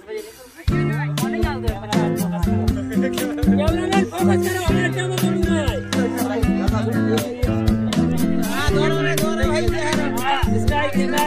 Cameraman focus करो, हमारा क्या बोलूंगा भाई। हां दोनों भाई स्ट्राइक